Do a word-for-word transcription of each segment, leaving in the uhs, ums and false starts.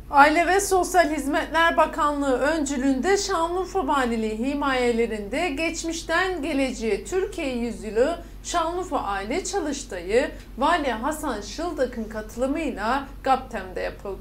Aile ve Sosyal Hizmetler Bakanlığı öncülüğünde Şanlıurfa Valiliği himayelerinde geçmişten geleceğe Türkiye Yüzyılı Şanlıurfa Aile Çalıştayı Vali Hasan Şıldak'ın katılımıyla Gaptem'de yapıldı.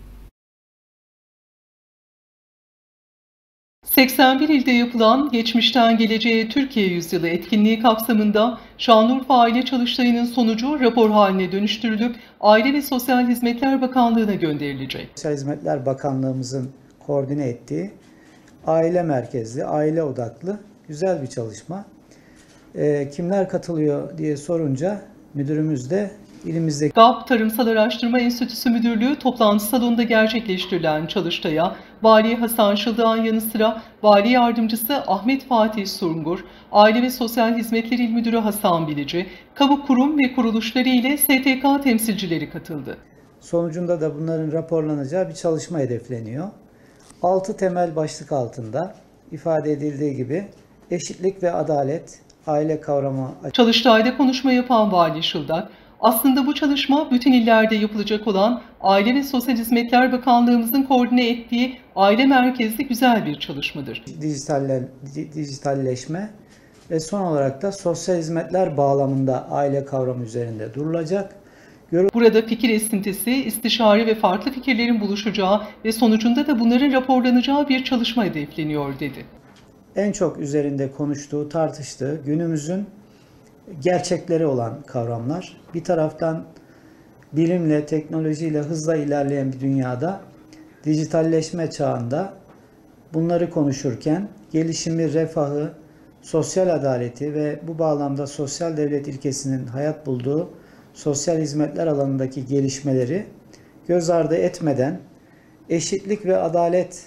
seksen bir ilde yapılan Geçmişten Geleceğe Türkiye Yüzyılı etkinliği kapsamında Şanlıurfa Aile Çalıştayı'nın sonucu rapor haline dönüştürülüp Aile ve Sosyal Hizmetler Bakanlığı'na gönderilecek. Sosyal Hizmetler Bakanlığımızın koordine ettiği aile merkezli, aile odaklı güzel bir çalışma. E, kimler katılıyor diye sorunca müdürümüz de ilimizdeki GAP Tarımsal Araştırma Enstitüsü Müdürlüğü toplantı salonunda gerçekleştirilen çalıştaya Vali Hasan Şıldak'ın yanı sıra Vali Yardımcısı Ahmet Fatih Sungur, Aile ve Sosyal Hizmetler İl Müdürü Hasan Bilici, kamu kurum ve kuruluşları ile S T K temsilcileri katıldı. Sonucunda da bunların raporlanacağı bir çalışma hedefleniyor. Altı temel başlık altında ifade edildiği gibi eşitlik ve adalet, aile kavramı. Çalıştayda konuşma yapan Vali Şıldak, aslında bu çalışma bütün illerde yapılacak olan Aile ve Sosyal Hizmetler Bakanlığımızın koordine ettiği aile merkezli güzel bir çalışmadır. Dijitalle, dijitalleşme ve son olarak da sosyal hizmetler bağlamında aile kavramı üzerinde durulacak. Burada fikir esintisi, istişare ve farklı fikirlerin buluşacağı ve sonucunda da bunların raporlanacağı bir çalışma hedefleniyor dedi. En çok üzerinde konuştuğu, tartıştığı günümüzün gerçekleri olan kavramlar. Bir taraftan bilimle, teknolojiyle hızla ilerleyen bir dünyada, dijitalleşme çağında bunları konuşurken gelişimi, refahı, sosyal adaleti ve bu bağlamda sosyal devlet ilkesinin hayat bulduğu sosyal hizmetler alanındaki gelişmeleri göz ardı etmeden eşitlik ve adalet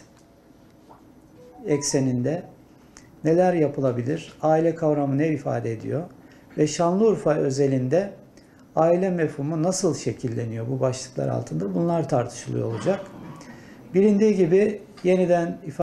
ekseninde neler yapılabilir, aile kavramı ne ifade ediyor ve Şanlıurfa özelinde aile mefhumu nasıl şekilleniyor bu başlıklar altında, bunlar tartışılıyor olacak. Bilindiği gibi yeniden ifade